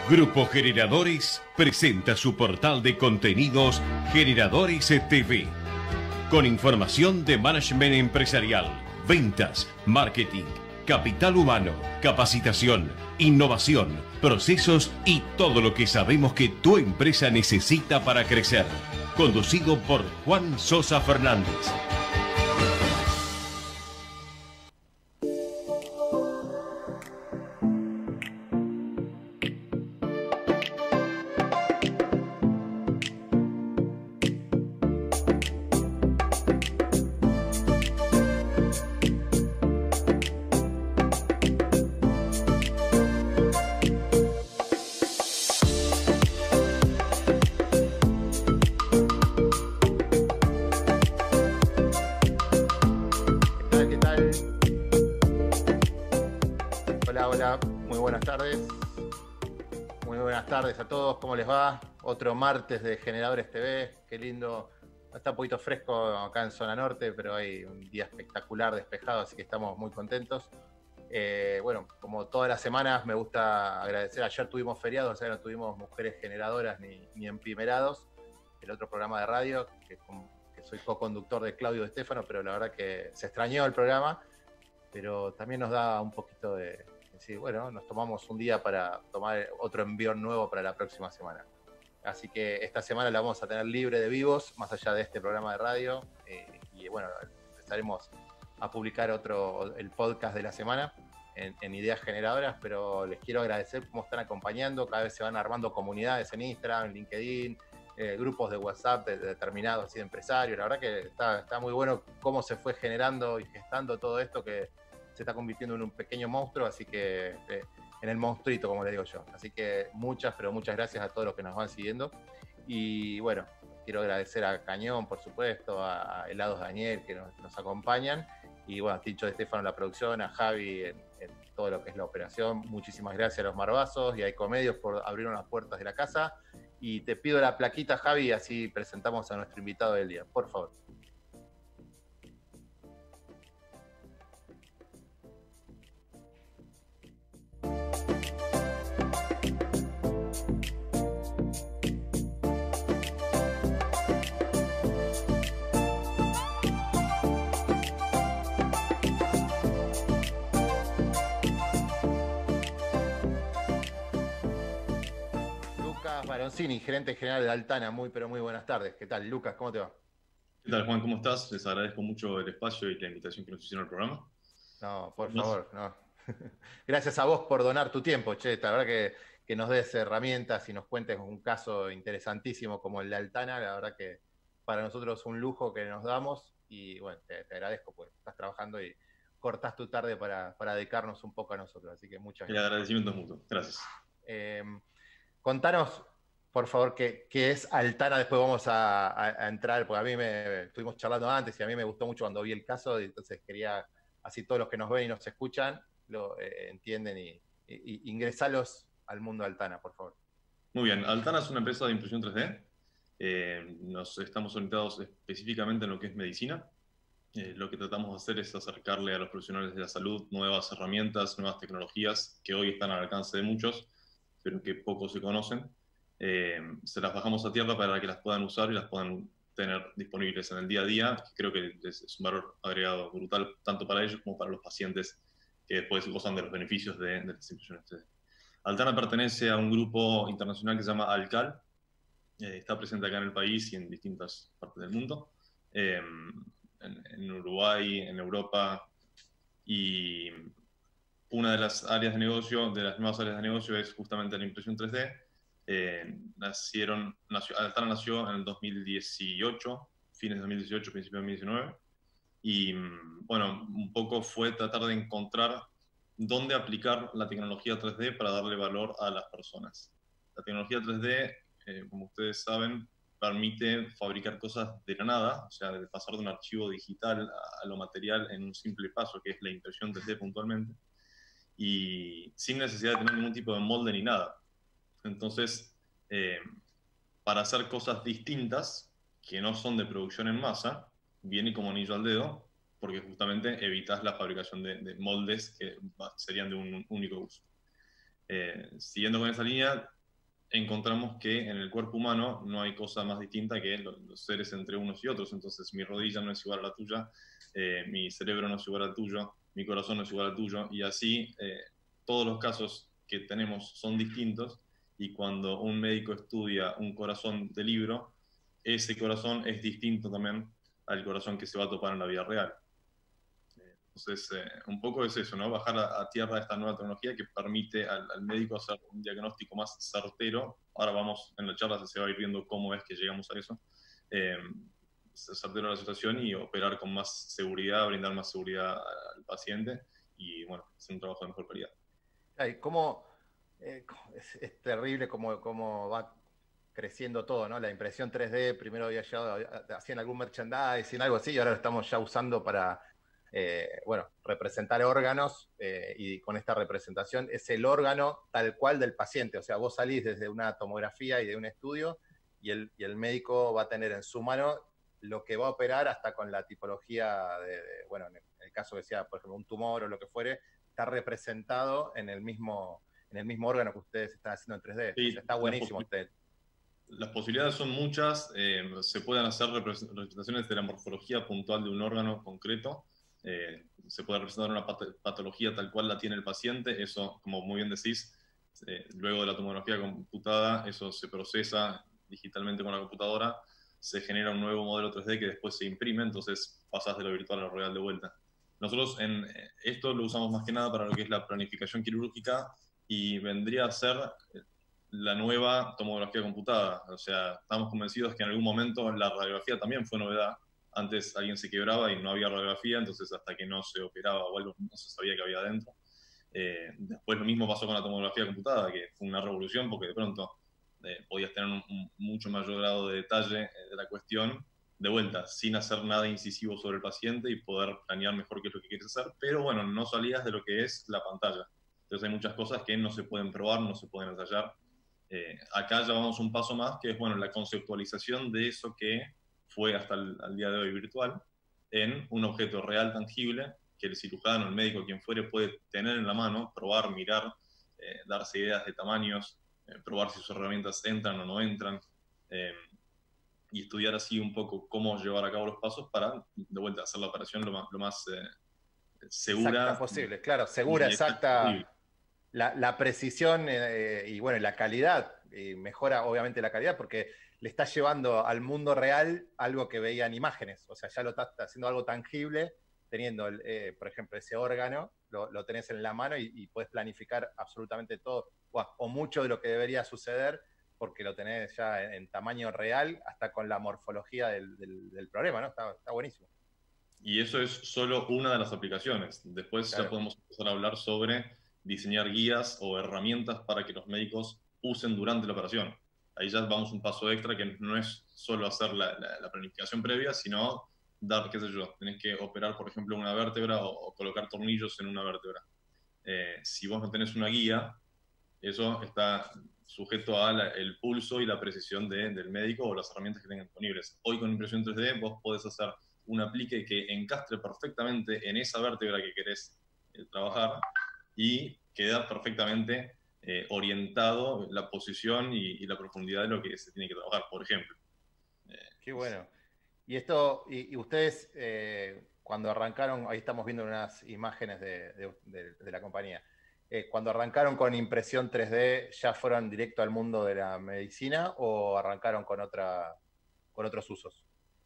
Grupo Generadores presenta su portal de contenidos Generadores TV, con información de management empresarial, ventas, marketing, capital humano, capacitación, innovación, procesos y todo lo que sabemos que tu empresa necesita para crecer. Conducido por Juan Sosa Fernández. ¿Cómo les va? Otro martes de Generadores TV, qué lindo. Está un poquito fresco acá en zona norte, pero hay un día espectacular, despejado, así que estamos muy contentos. Bueno, como todas las semanas me gusta agradecer. Ayer tuvimos feriados, o sea, no tuvimos mujeres generadoras ni emprimerados, el otro programa de radio, que soy co-conductor de Claudio de Stefano, pero la verdad que se extrañó el programa, pero también nos da un poquito de decir, bueno, nos tomamos un día para tomar otro envión nuevo para la próxima semana. Así que esta semana la vamos a tener libre de vivos, más allá de este programa de radio. Y bueno, empezaremos a publicar el podcast de la semana en Ideas Generadoras, pero les quiero agradecer cómo están acompañando. Cada vez se van armando comunidades en Instagram, en LinkedIn, grupos de WhatsApp de determinados así, de empresarios. La verdad que está muy bueno cómo se fue generando y gestando todo esto, que se está convirtiendo en un pequeño monstruo, así que en el monstruito, como le digo yo. Así que muchas gracias a todos los que nos van siguiendo. Y bueno, quiero agradecer a Cañón, por supuesto, a Helados Daniel, que nos acompañan, y bueno, a Tincho de Stefano en la producción, a Javi en todo lo que es la operación. Muchísimas gracias a los Marbazos y a Ecomedios por abrirnos las puertas de la casa. Y te pido la plaquita, Javi, así presentamos a nuestro invitado del día, por favor. Baroncini, gerente general de Altana. Muy buenas tardes. ¿Qué tal, Lucas? ¿Cómo te va? ¿Qué tal, Juan? ¿Cómo estás? Les agradezco mucho el espacio y la invitación que nos hicieron al programa. No, por favor, no. Gracias a vos por donar tu tiempo, che. La verdad que nos des herramientas y nos cuentes un caso interesantísimo como el de Altana. La verdad que para nosotros es un lujo que nos damos y bueno, te agradezco porque estás trabajando y cortás tu tarde para dedicarnos un poco a nosotros. Así que muchas gracias. El agradecimiento es mutuo. Gracias. Contanos, por favor, ¿qué es Altana? Después vamos a entrar, porque a mí estuvimos charlando antes y a mí me gustó mucho cuando vi el caso, y entonces quería, así todos los que nos ven y nos escuchan, lo entienden y ingresalos al mundo de Altana, por favor. Muy bien, Altana es una empresa de impresión 3D. Nos estamos orientados específicamente en lo que es medicina. Lo que tratamos de hacer es acercarle a los profesionales de la salud nuevas herramientas, nuevas tecnologías que hoy están al alcance de muchos, pero que pocos se conocen. Se las bajamos a tierra para que las puedan usar y las puedan tener disponibles en el día a día, que creo que es un valor agregado brutal tanto para ellos como para los pacientes que después gozan de los beneficios de las impresiones 3D. Altana pertenece a un grupo internacional que se llama Alcal, está presente acá en el país y en distintas partes del mundo, en Uruguay, en Europa, y una de las áreas de negocio, de las nuevas áreas de negocio, es justamente la impresión 3D. Altana nació en el 2018, fines de 2018, principios de 2019, y bueno, un poco fue tratar de encontrar dónde aplicar la tecnología 3D para darle valor a las personas. La tecnología 3D, como ustedes saben, permite fabricar cosas de la nada, o sea, de pasar de un archivo digital a lo material en un simple paso, que es la impresión 3D puntualmente, y sin necesidad de tener ningún tipo de molde ni nada. Entonces, para hacer cosas distintas, que no son de producción en masa, viene como anillo al dedo, porque justamente evitas la fabricación de moldes que serían de un único uso. Siguiendo con esa línea, encontramos que en el cuerpo humano no hay cosa más distinta que los seres entre unos y otros. Entonces, mi rodilla no es igual a la tuya, mi cerebro no es igual al tuyo, mi corazón no es igual al tuyo, y así todos los casos que tenemos son distintos, y cuando un médico estudia un corazón de libro, ese corazón es distinto también al corazón que se va a topar en la vida real. Entonces, un poco es eso, ¿no? Bajar a tierra esta nueva tecnología que permite al médico hacer un diagnóstico más certero. Ahora vamos, en la charla se va a ir viendo cómo es que llegamos a eso. Certero a la situación y operar con más seguridad, brindar más seguridad al paciente y, bueno, hacer un trabajo de mejor calidad. Ay, es terrible cómo va creciendo todo, ¿no? La impresión 3D, primero había llegado, hacían algún merchandising, algo así, y ahora lo estamos ya usando para, bueno, representar órganos, y con esta representación es el órgano tal cual del paciente. O sea, vos salís desde una tomografía y de un estudio, y el médico va a tener en su mano lo que va a operar, hasta con la tipología bueno, en el caso que sea, por ejemplo, un tumor o lo que fuere, está representado en el mismo órgano que ustedes están haciendo en 3D. Sí, o sea, está buenísimo. Las posibilidades son muchas. Se pueden hacer representaciones de la morfología puntual de un órgano concreto. Se puede representar una patología tal cual la tiene el paciente. Eso, como muy bien decís, luego de la tomografía computada, eso se procesa digitalmente con la computadora, se genera un nuevo modelo 3D que después se imprime, entonces pasas de lo virtual a lo real de vuelta. Nosotros en esto lo usamos más que nada para lo que es la planificación quirúrgica, y vendría a ser la nueva tomografía computada. O sea, estamos convencidos que en algún momento la radiografía también fue novedad. Antes alguien se quebraba y no había radiografía, entonces hasta que no se operaba o algo no se sabía que había adentro. Después lo mismo pasó con la tomografía computada, que fue una revolución porque de pronto podías tener un mucho mayor grado de detalle de la cuestión, de vuelta, sin hacer nada incisivo sobre el paciente y poder planear mejor qué es lo que quieres hacer, pero bueno, no salías de lo que es la pantalla. Entonces hay muchas cosas que no se pueden probar, no se pueden ensayar. Acá ya vamos un paso más, que es, bueno, la conceptualización de eso que fue hasta el día de hoy virtual, en un objeto real, tangible, que el cirujano, el médico, quien fuere, puede tener en la mano, probar, mirar, darse ideas de tamaños, probar si sus herramientas entran o no entran, y estudiar así un poco cómo llevar a cabo los pasos para, de vuelta, hacer la operación lo más segura. Exacta posible, claro, segura, exacta. La precisión, y bueno, la calidad, y mejora obviamente la calidad, porque le está llevando al mundo real algo que veían imágenes. O sea, ya lo está haciendo algo tangible, teniendo, por ejemplo, ese órgano, lo tenés en la mano y puedes planificar absolutamente todo, o mucho de lo que debería suceder, porque lo tenés ya en tamaño real, hasta con la morfología del problema, ¿no? Está buenísimo. Y eso es solo una de las aplicaciones. Después Claro. ya podemos empezar a hablar sobre diseñar guías o herramientas para que los médicos usen durante la operación. Ahí ya vamos un paso extra, que no es solo hacer la planificación previa, sino dar, qué sé yo, tenés que operar, por ejemplo, una vértebra o colocar tornillos en una vértebra. Si vos no tenés una guía, eso está sujeto al pulso y la precisión del médico o las herramientas que tengan disponibles. Hoy con impresión 3D vos podés hacer un aplique que encastre perfectamente en esa vértebra que querés trabajar, y queda perfectamente orientado la posición y la profundidad de lo que se tiene que trabajar, por ejemplo. Qué bueno. Y ustedes, cuando arrancaron, ahí estamos viendo unas imágenes de la compañía, cuando arrancaron con impresión 3D, ¿ya fueron directo al mundo de la medicina o arrancaron con otros usos?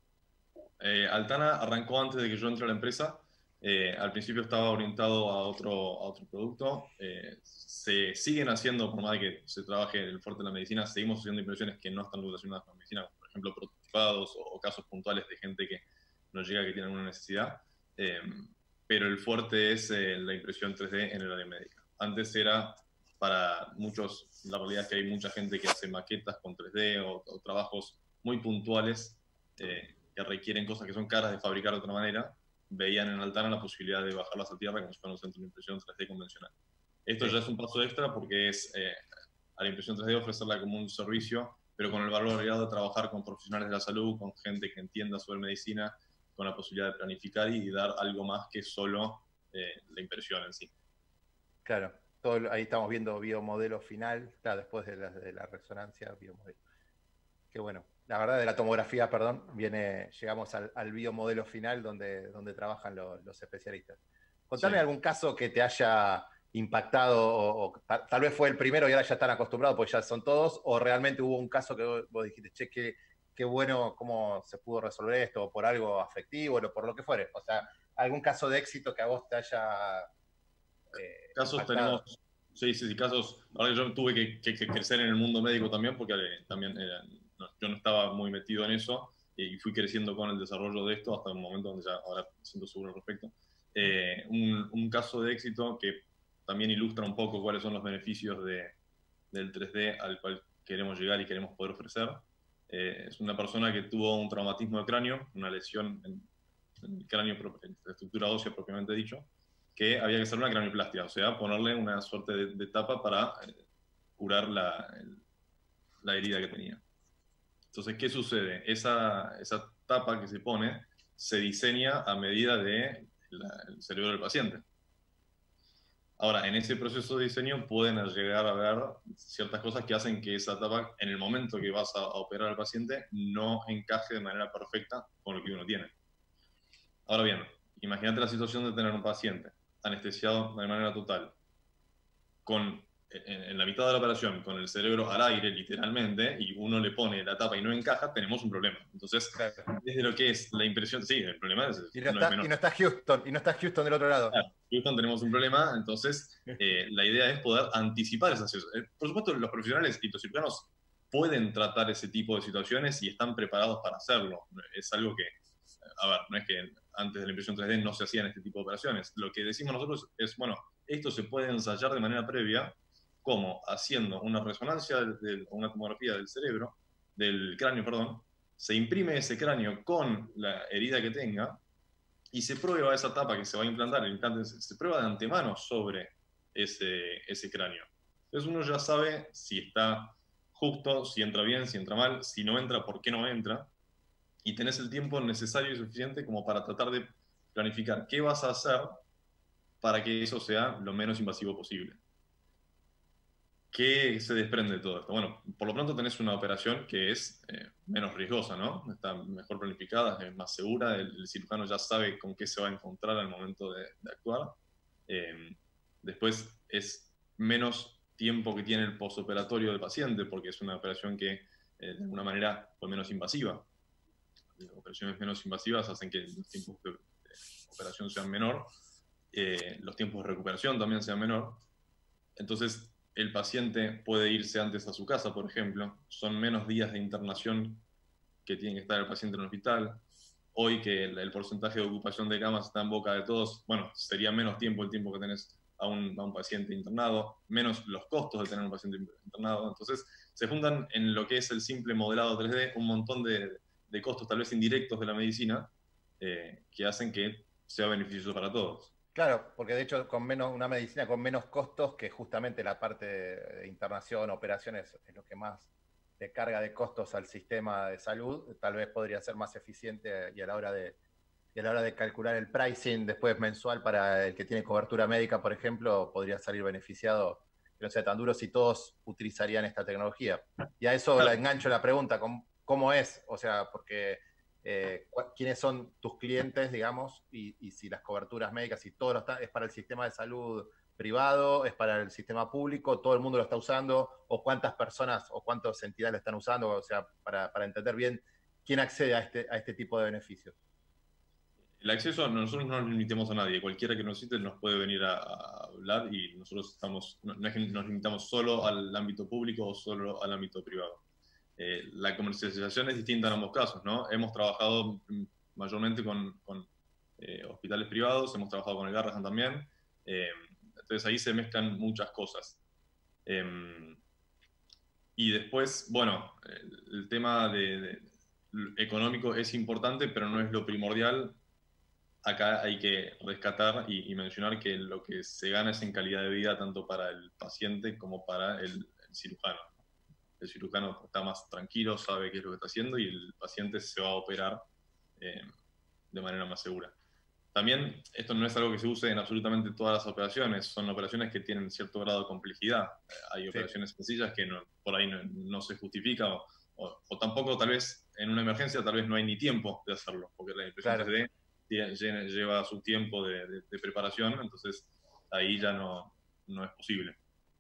Altana arrancó antes de que yo entre a la empresa. Al principio estaba orientado a otro producto. Se siguen haciendo, por más de que se trabaje el fuerte de la medicina, seguimos haciendo impresiones que no están relacionadas con la medicina, por ejemplo, prototipados o casos puntuales de gente que nos llega que tiene alguna necesidad. Pero el fuerte es la impresión 3D en el área médica. Antes era para muchos, la realidad es que hay mucha gente que hace maquetas con 3D o trabajos muy puntuales, que requieren cosas que son caras de fabricar de otra manera. Veían en Altana la posibilidad de bajarlas a tierra como si fuera un centro de impresión 3D convencional. Esto ya es un paso extra, porque es a la impresión 3D ofrecerla como un servicio, pero con el valor agregado de trabajar con profesionales de la salud, con gente que entienda sobre medicina, con la posibilidad de planificar y dar algo más que solo la impresión en sí. Claro. ahí estamos viendo biomodelo final, claro, después de la resonancia, biomodelo. Qué bueno. La verdad, de la tomografía, perdón, llegamos al biomodelo final donde trabajan los especialistas. Contame algún caso que te haya impactado, o tal vez fue el primero y ahora ya están acostumbrados, pues ya son todos, o realmente hubo un caso que vos dijiste, che, qué bueno cómo se pudo resolver esto, o por algo afectivo, o por lo que fuere. O sea, algún caso de éxito que a vos te haya casos impactado. tenemos, sí, casos. Ahora yo tuve que crecer en el mundo médico también, porque también yo no estaba muy metido en eso, y fui creciendo con el desarrollo de esto hasta un momento donde ya ahora me siento seguro al respecto. Un caso de éxito que también ilustra un poco cuáles son los beneficios del 3D al cual queremos llegar y queremos poder ofrecer. Es una persona que tuvo un traumatismo de cráneo, una lesión en el cráneo, en la estructura ósea propiamente dicho, que había que hacer una cranioplastia, o sea, ponerle una suerte de tapa para curar la herida que tenía. Entonces, ¿qué sucede? Esa tapa que se pone se diseña a medida del cerebro del paciente. Ahora, en ese proceso de diseño pueden llegar a ver ciertas cosas que hacen que esa tapa, en el momento que vas a operar al paciente, no encaje de manera perfecta con lo que uno tiene. Ahora bien, imagínate la situación de tener un paciente anestesiado de manera total, en la mitad de la operación, con el cerebro al aire, literalmente, y uno le pone la tapa y no encaja, tenemos un problema. Entonces, Claro. desde lo que es la impresión, sí, el problema no es menor. Y no está Houston del otro lado. Claro, Houston tenemos un problema, entonces la idea es poder anticipar esas situaciones. Por supuesto, los profesionales y los cirujanos pueden tratar ese tipo de situaciones y están preparados para hacerlo. Es algo que, a ver, no es que antes de la impresión 3D no se hacían este tipo de operaciones. Lo que decimos nosotros es, bueno, esto se puede ensayar de manera previa, como haciendo una resonancia, una tomografía del cerebro, del cráneo, perdón, se imprime ese cráneo con la herida que tenga y se prueba esa tapa que se va a implantar, el implante se prueba de antemano sobre ese cráneo. Entonces uno ya sabe si está justo, si entra bien, si entra mal, si no entra, por qué no entra, y tenés el tiempo necesario y suficiente como para tratar de planificar qué vas a hacer para que eso sea lo menos invasivo posible. ¿Qué se desprende de todo esto? Bueno, por lo pronto tenés una operación que es menos riesgosa, ¿no? Está mejor planificada, es más segura, el cirujano ya sabe con qué se va a encontrar al momento de actuar. Después es menos tiempo que tiene el postoperatorio del paciente, porque es una operación que de alguna manera fue menos invasiva. Las operaciones menos invasivas hacen que los tiempos de operación sean menor, los tiempos de recuperación también sean menor. Entonces, el paciente puede irse antes a su casa, por ejemplo. Son menos días de internación que tiene que estar el paciente en el hospital. Hoy que el porcentaje de ocupación de camas está en boca de todos, bueno, sería menos tiempo el tiempo que tenés a un paciente internado, menos los costos de tener un paciente internado. Entonces, se juntan en lo que es el simple modelado 3D un montón de costos, tal vez indirectos de la medicina, que hacen que sea beneficioso para todos. Claro, porque de hecho una medicina con menos costos, que justamente la parte de internación, operaciones, es lo que más le carga de costos al sistema de salud, tal vez podría ser más eficiente y a la hora de calcular el pricing después mensual para el que tiene cobertura médica, por ejemplo, podría salir beneficiado, que no sea tan duro si todos utilizarían esta tecnología. Y a eso la engancho la pregunta, ¿cómo es? O sea, porque quiénes son tus clientes, digamos, y si las coberturas médicas, si todo es para el sistema de salud privado, es para el sistema público, todo el mundo lo está usando, o cuántas personas o cuántas entidades lo están usando, o sea, para entender bien quién accede a este tipo de beneficios. El acceso, nosotros no nos limitamos a nadie, cualquiera que nos cite nos puede venir a hablar y nosotros no es que nos limitamos solo al ámbito público o solo al ámbito privado. La comercialización es distinta en ambos casos, ¿no? Hemos trabajado mayormente con hospitales privados, hemos trabajado con el Garrahan también, entonces ahí se mezclan muchas cosas. Y después, bueno, el tema económico es importante, pero no es lo primordial. Acá hay que rescatar y mencionar que lo que se gana es en calidad de vida tanto para el paciente como para el cirujano. El cirujano está más tranquilo, sabe qué es lo que está haciendo y el paciente se va a operar de manera más segura. También esto no es algo que se use en absolutamente todas las operaciones, son operaciones que tienen cierto grado de complejidad. Hay operaciones sencillas que por ahí no se justifica o tampoco tal vez en una emergencia tal vez no hay ni tiempo de hacerlo, porque la impresión 3D lleva su tiempo de preparación, entonces ahí ya no es posible.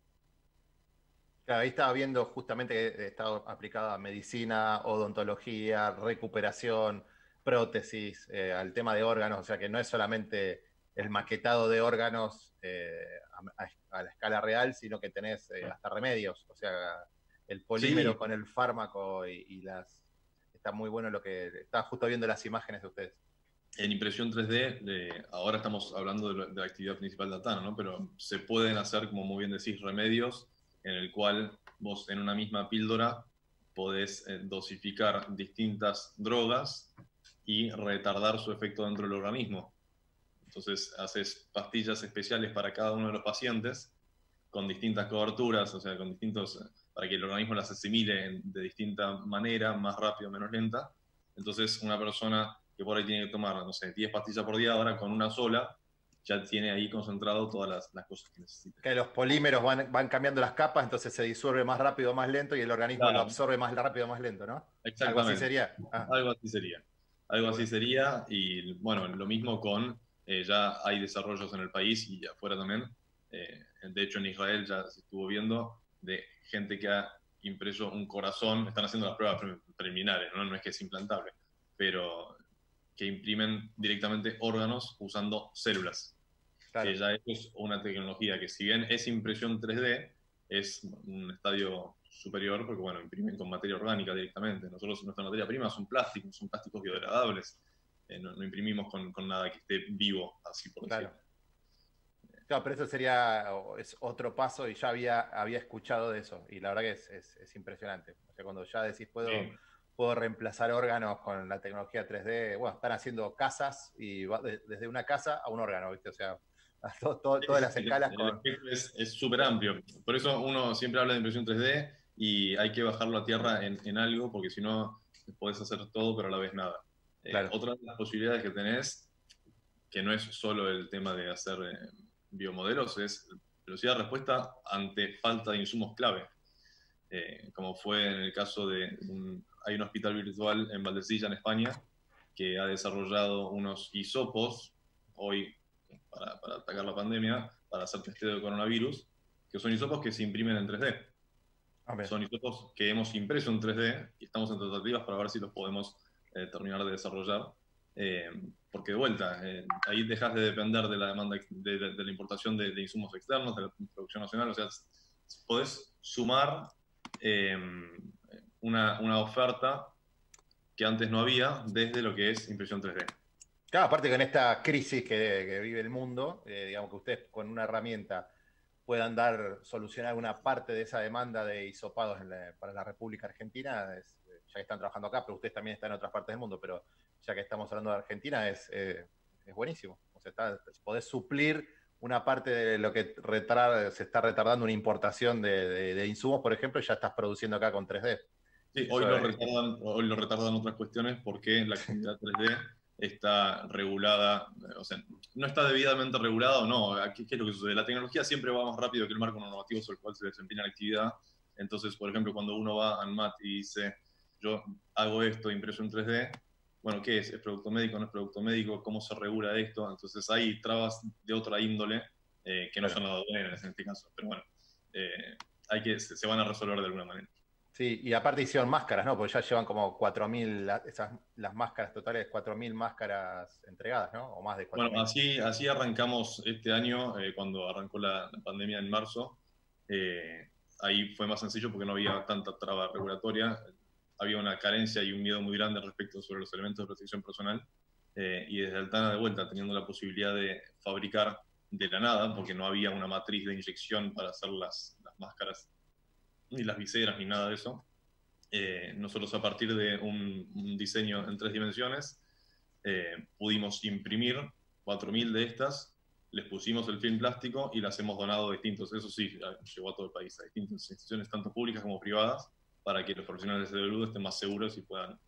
Claro, ahí estaba viendo justamente que estaba aplicada a medicina, odontología, recuperación, prótesis, al tema de órganos, o sea que no es solamente el maquetado de órganos a la escala real, sino que tenés hasta remedios, o sea, el polímero Sí, con el fármaco y las... Está muy bueno lo que... Estaba justo viendo las imágenes de ustedes. en impresión 3D, ahora estamos hablando de la actividad principal de Atana, ¿no? Pero se pueden hacer, como muy bien decís, remedios en el cual vos en una misma píldora podés dosificar distintas drogas y retardar su efecto dentro del organismo. Entonces haces pastillas especiales para cada uno de los pacientes con distintas coberturas, o sea, con distintos, para que el organismo las asimile de distinta manera, más rápido, menos lenta. Entonces una persona que por ahí tiene que tomar, no sé, 10 pastillas por día, ahora con una sola, ya tiene ahí concentrado todas las cosas que necesita. Que los polímeros van cambiando las capas, entonces se disuelve más rápido o más lento y el organismo lo Claro, absorbe más rápido o más lento, ¿no? Algo así exactamente. sería. Algo así sería. Algo así sería, y bueno, lo mismo con, ya hay desarrollos en el país y afuera también. De hecho, en Israel ya se estuvo viendo de gente que ha impreso un corazón, están haciendo las pruebas preliminares, ¿no? No es que es implantable, pero que imprimen directamente órganos usando células. Claro. Que ya es una tecnología que, si bien es impresión 3D, es un estadio superior porque, bueno, imprimen con materia orgánica directamente. Nosotros, nuestra materia prima son plásticos biodegradables. No imprimimos con nada que esté vivo, así por Claro. decirlo. Claro, pero eso es otro paso y ya había escuchado de eso. Y la verdad que es impresionante. O sea, cuando ya decís puedo reemplazar órganos con la tecnología 3D, bueno, están haciendo casas y va desde una casa a un órgano, ¿viste? O sea, todas las escalas El con... espectro es súper amplio. Por eso uno siempre habla de impresión 3D y hay que bajarlo a tierra en algo, porque si no podés hacer todo pero a la vez nada. Claro. Otra de las posibilidades que tenés, que no es solo el tema de hacer biomodelos, es velocidad de respuesta ante falta de insumos clave. Como fue en el caso hay un hospital virtual en Valdecilla, en España, que ha desarrollado unos hisopos hoy para atacar la pandemia, para hacer testeo de coronavirus, que son hisopos que se imprimen en 3D. Son hisopos que hemos impreso en 3D y estamos en tratativas para ver si los podemos terminar de desarrollar. Porque de vuelta, ahí dejas de depender de la demanda, de la importación de insumos externos, de la producción nacional, o sea, podés sumar una oferta que antes no había desde lo que es impresión 3D. Claro, aparte con esta crisis que vive el mundo, digamos que ustedes con una herramienta puedan solucionar alguna parte de esa demanda de hisopados para la República Argentina, ya que están trabajando acá, pero ustedes también están en otras partes del mundo, pero ya que estamos hablando de Argentina, es buenísimo. O sea, podés suplir una parte de lo que se está retardando una importación de insumos, por ejemplo, y ya estás produciendo acá con 3D. Sí, hoy lo retardan otras cuestiones porque la actividad 3D está regulada, o sea, no está debidamente regulada o no. ¿Qué es lo que sucede? La tecnología siempre va más rápido que el marco normativo sobre el cual se desempeña la actividad. Entonces, por ejemplo, cuando uno va a ANMAT y dice, yo hago esto impreso en 3D, bueno, ¿qué es? ¿Es producto médico? ¿No es producto médico? ¿Cómo se regula esto? Entonces hay trabas de otra índole que no son aduaneras en este caso. Pero bueno, se van a resolver de alguna manera. Sí, y aparte hicieron máscaras, ¿no? Porque ya llevan como 4.000, las máscaras totales, 4.000 máscaras entregadas, ¿no? O más de 4.000. Bueno, así arrancamos este año, cuando arrancó la pandemia en marzo. Ahí fue más sencillo porque no había tanta traba regulatoria. Había una carencia y un miedo muy grande respecto sobre los elementos de protección personal. Y desde Altana, de vuelta, teniendo la posibilidad de fabricar de la nada, porque no había una matriz de inyección para hacer las máscaras ni las viseras, ni nada de eso. Nosotros, a partir de un diseño en 3 dimensiones, pudimos imprimir 4.000 de estas, les pusimos el film plástico y las hemos donado a distintos, eso sí, llegó a todo el país, a distintas instituciones, tanto públicas como privadas, para que los profesionales de salud estén más seguros y puedan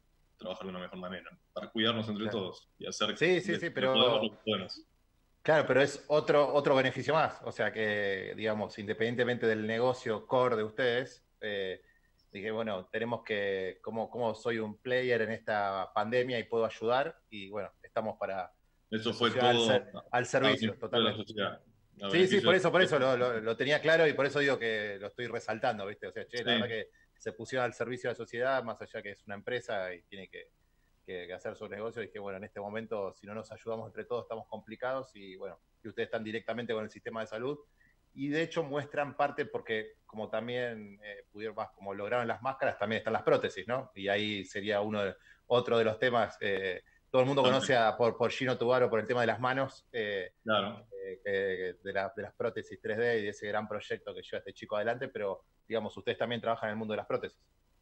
trabajar de una mejor manera, para cuidarnos entre todos y hacer sí, pero lo que podemos. Claro, pero es otro beneficio más. O sea que, digamos, independientemente del negocio core de ustedes, dije, bueno, tenemos que, como soy un player en esta pandemia y puedo ayudar, y bueno, estamos para... Eso fue todo al servicio, totalmente. Sí, por eso lo tenía claro y por eso digo que lo estoy resaltando, ¿viste? O sea, la verdad que se pusieron al servicio de la sociedad, más allá que es una empresa y tiene que hacer su negocio. Y dije, bueno, en este momento, si no nos ayudamos entre todos, estamos complicados, y bueno, y ustedes están directamente con el sistema de salud. Y de hecho muestran parte, porque como también como lograron las máscaras, también están las prótesis, ¿no? Y ahí sería otro de los temas. Todo el mundo conoce por Gino Tubaro por el tema de las manos, claro. De las prótesis 3D y de ese gran proyecto que lleva este chico adelante, pero digamos, ustedes también trabajan en el mundo de las prótesis.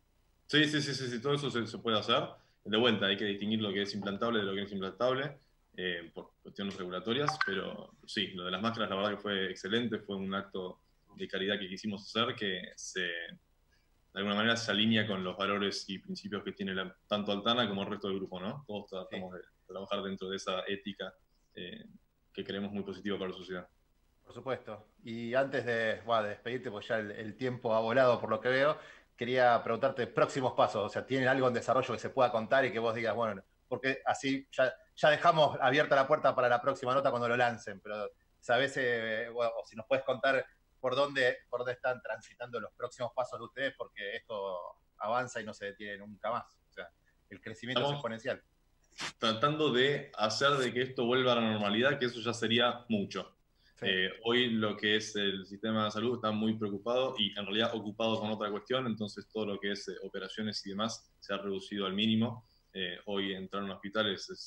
Sí, todo eso se puede hacer. De vuelta, hay que distinguir lo que es implantable de lo que no es implantable, por cuestiones regulatorias, pero sí, lo de las máscaras la verdad que fue excelente, fue un acto de caridad que quisimos hacer, que de alguna manera se alinea con los valores y principios que tiene tanto Altana como el resto del grupo, ¿no? Todos tratamos de trabajar dentro de esa ética que creemos muy positiva para la sociedad. Por supuesto. Y antes de despedirte, pues ya el tiempo ha volado por lo que veo, quería preguntarte próximos pasos. O sea, ¿tienen algo en desarrollo que se pueda contar y que vos digas, bueno, porque así ya dejamos abierta la puerta para la próxima nota cuando lo lancen, pero ¿sabés, o si nos puedes contar por dónde están transitando los próximos pasos de ustedes? Porque esto avanza y no se detiene nunca más. O sea, el crecimiento es exponencial. Tratando de hacer de que esto vuelva a la normalidad, que eso ya sería mucho. Sí. Hoy lo que es el sistema de salud está muy preocupado y en realidad ocupado con otra cuestión, entonces todo lo que es operaciones y demás se ha reducido al mínimo. Hoy entrar en un hospital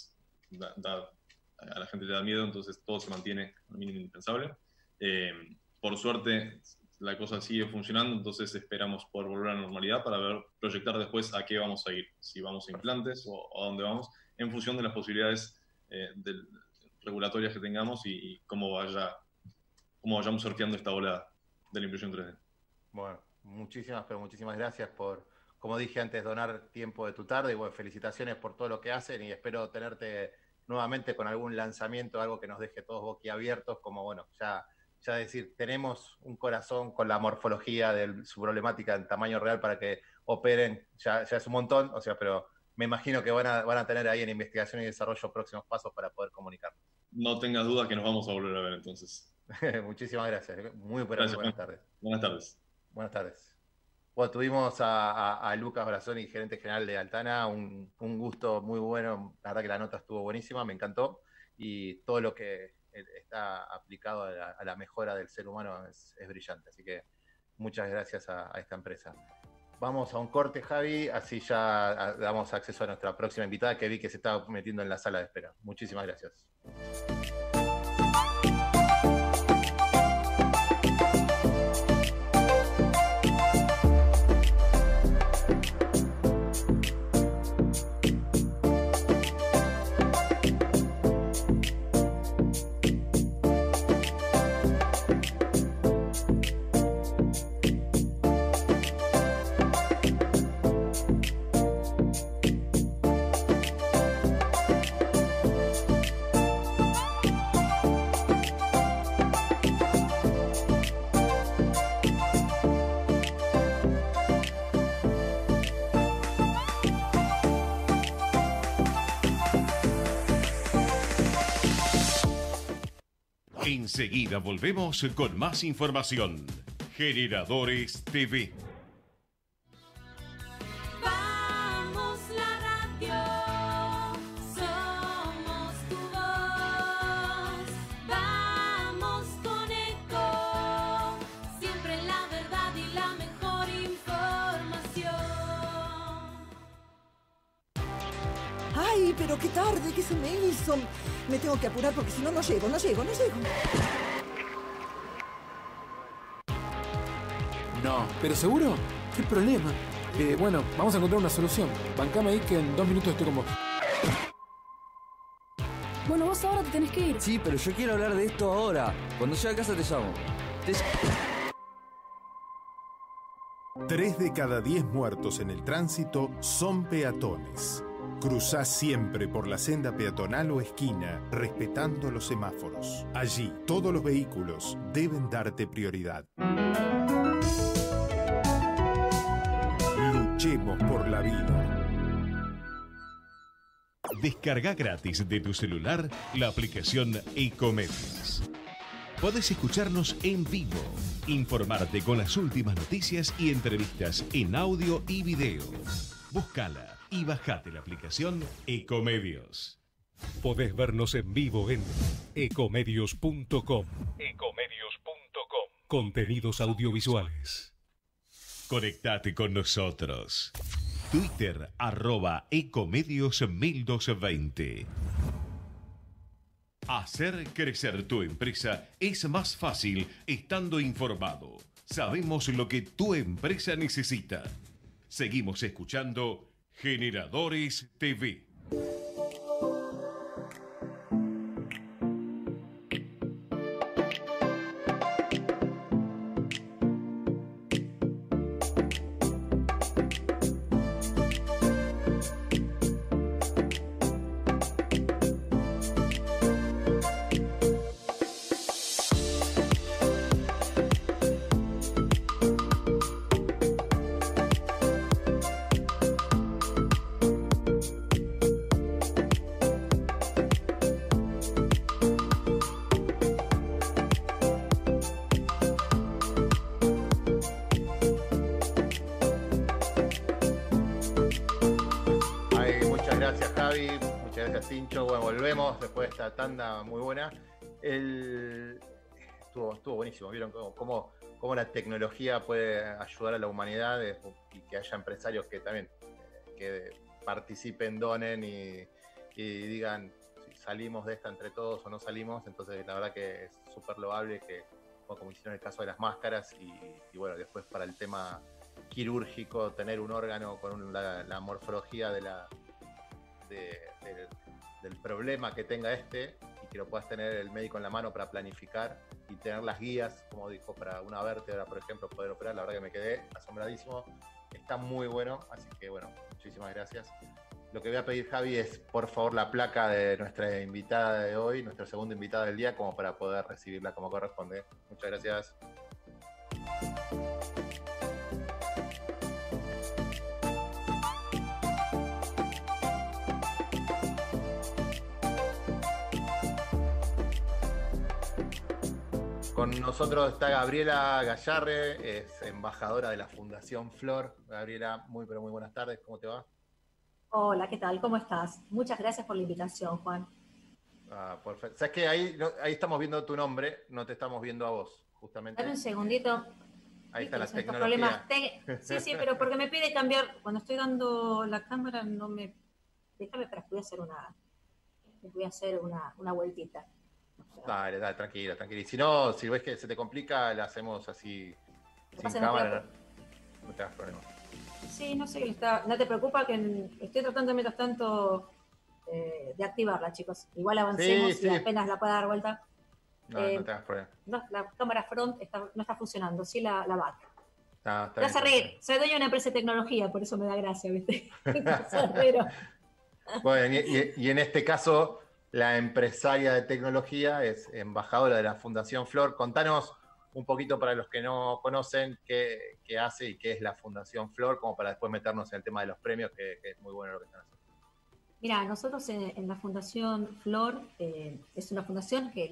a la gente le da miedo, entonces todo se mantiene al mínimo indispensable. Por suerte la cosa sigue funcionando, entonces esperamos poder volver a la normalidad para proyectar después a qué vamos a ir, si vamos a implantes o a dónde vamos, en función de las posibilidades regulatorias que tengamos y cómo vayamos surfeando esta ola de la impresión 3D. Bueno, muchísimas gracias por, como dije antes, donar tiempo de tu tarde, y bueno, felicitaciones por todo lo que hacen, y espero tenerte nuevamente con algún lanzamiento, algo que nos deje todos boquiabiertos, como bueno, ya decir, tenemos un corazón con la morfología de su problemática en tamaño real para que operen, ya es un montón, o sea, pero me imagino que van a tener ahí en investigación y desarrollo próximos pasos para poder comunicarnos. No tengas dudas que nos vamos a volver a ver entonces. Muchísimas gracias. Muy buenas tardes. Buenas tardes. Buenas tardes. Bueno, tuvimos a Lucas Brazoni, gerente general de Altana, un gusto muy bueno, la verdad que la nota estuvo buenísima, me encantó, y todo lo que está aplicado a la mejora del ser humano es brillante, así que muchas gracias a esta empresa. Vamos a un corte, Javi, así ya damos acceso a nuestra próxima invitada, que vi que se estaba metiendo en la sala de espera. Muchísimas gracias. Enseguida volvemos con más información. Generadores TV. Vamos la radio, somos tu voz. Vamos con Eco, siempre la verdad y la mejor información. Ay, pero qué tarde, ¿qué se me hizo? Me tengo que apurar porque si no, no llego. No, ¿pero seguro? ¿Qué problema? Bueno, vamos a encontrar una solución. Bancame ahí que en 2 minutos estoy con vos. Bueno, vos ahora te tenés que ir. Sí, pero yo quiero hablar de esto ahora. Cuando llegue a casa te llamo. 3 de cada 10 muertos en el tránsito son peatones. Cruzá siempre por la senda peatonal o esquina, respetando los semáforos. Allí, todos los vehículos deben darte prioridad. Luchemos por la vida. Descarga gratis de tu celular la aplicación Ecomedios. Podés escucharnos en vivo, informarte con las últimas noticias y entrevistas en audio y video. Búscala y bajate la aplicación Ecomedios. Podés vernos en vivo en ecomedios.com. Contenidos audiovisuales. Conectate con nosotros. Twitter @ecomedios1220. Hacer crecer tu empresa es más fácil estando informado. Sabemos lo que tu empresa necesita. Seguimos escuchando Generadores TV. Después de esta tanda muy buena. Estuvo buenísimo. Vieron cómo la tecnología puede ayudar a la humanidad y que haya empresarios que también que participen, donen y digan si salimos de esta entre todos o no salimos. Entonces la verdad que es súper loable que, como hicieron en el caso de las máscaras y bueno, después para el tema quirúrgico, tener un órgano con la morfología del problema que tenga y que lo puedas tener el médico en la mano para planificar y tener las guías, como dijo, para una vértebra, por ejemplo, poder operar. La verdad que me quedé asombradísimo. Está muy bueno, así que bueno, muchísimas gracias. Lo que voy a pedir, Javi, es por favor la placa de nuestra invitada de hoy, nuestra segunda invitada del día, como para poder recibirla como corresponde. Muchas gracias. Con nosotros está Gabriela Gallarre, es embajadora de la Fundación Flor. Gabriela, muy pero muy buenas tardes, ¿cómo te va? Hola, ¿qué tal? ¿Cómo estás? Muchas gracias por la invitación, Juan. Perfecto. ¿Sabes que ahí estamos viendo tu nombre, no te estamos viendo a vos, justamente? Dame un segundito. Ahí está la tecnología. Sí, pero porque me pide cambiar, cuando estoy dando la cámara, no me... Déjame, pero voy a hacer una vueltita. Dale, tranquila. Y si no, si ves que se te complica, la hacemos así, sin cámara. No te hagas problema. Sí, no sé qué no te preocupa que estoy tratando mientras tanto de activarla, chicos. Igual avancemos y apenas la pueda dar vuelta. No te hagas problema. No, la cámara front no está funcionando, sí la back. Te vas a reír. Soy dueño de una empresa de tecnología, por eso me da gracia, ¿viste? Bueno, y en este caso, la empresaria de tecnología es embajadora de la Fundación Flor. Contanos un poquito para los que no conocen qué hace y qué es la Fundación Flor, como para después meternos en el tema de los premios, que es muy bueno lo que están haciendo. Mira, nosotros en la Fundación Flor, es una fundación que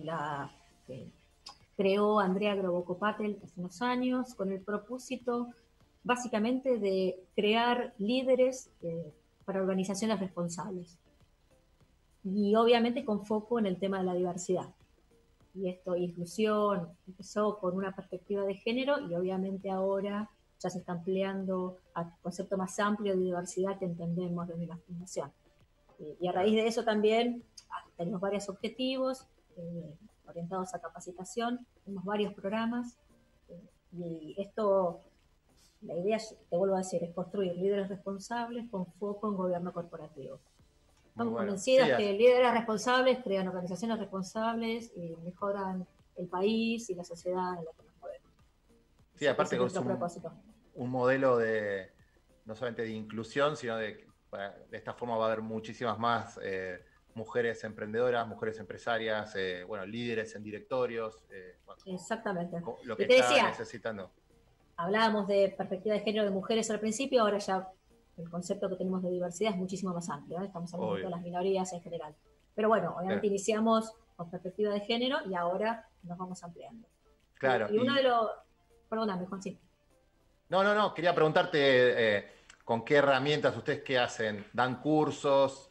creó Andrea Groboco-Patel hace unos años, con el propósito básicamente de crear líderes para organizaciones responsables. Y obviamente con foco en el tema de la diversidad. Y inclusión, empezó con una perspectiva de género y obviamente ahora ya se está ampliando al concepto más amplio de diversidad que entendemos desde la Fundación. Y a raíz de eso también tenemos varios objetivos orientados a capacitación, tenemos varios programas y esto, la idea, te vuelvo a decir, es construir líderes responsables con foco en gobierno corporativo. Estamos convencidos que líderes responsables crean organizaciones responsables y mejoran el país y la sociedad en la que nos movemos. Sí, aparte es un modelo no solamente de inclusión, sino de de esta forma va a haber muchísimas más mujeres emprendedoras, mujeres empresarias, bueno, líderes en directorios. Bueno, Exactamente. lo que Y te está decía, necesitando. hablábamos de perspectiva de género de mujeres al principio, ahora ya el concepto que tenemos de diversidad es muchísimo más amplio, ¿eh? Estamos hablando de Obvio. todas las minorías en general. Pero bueno, obviamente iniciamos con perspectiva de género y ahora nos vamos ampliando. Claro. Y uno de los... Perdóname, Juan, sí. No, quería preguntarte con qué herramientas ustedes qué hacen. ¿Dan cursos?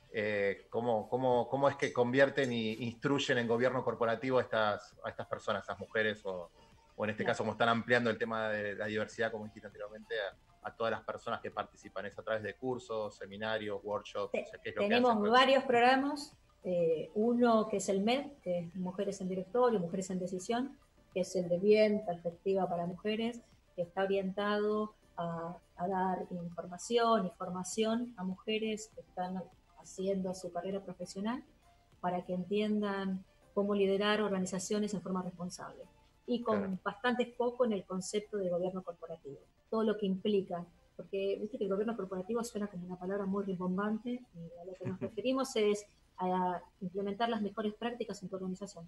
¿Cómo es que convierten e instruyen en gobierno corporativo a estas personas, a estas mujeres, o en este caso, como están ampliando el tema de la diversidad, como dijiste anteriormente, a todas las personas que participan? ¿Es a través de cursos, seminarios, workshops? O sea, ¿qué es lo que Tenemos hacen? varios programas, uno que es el MED, que es Mujeres en Directorio, Mujeres en Decisión, que es el de Bien, Perspectiva para Mujeres, que está orientado a dar información y formación a mujeres que están haciendo su carrera profesional para que entiendan cómo liderar organizaciones en forma responsable. Y con bastante foco en el concepto de gobierno corporativo, todo lo que implica, porque viste que el gobierno corporativo suena como una palabra muy rimbombante, y a lo que nos referimos es a implementar las mejores prácticas en tu organización.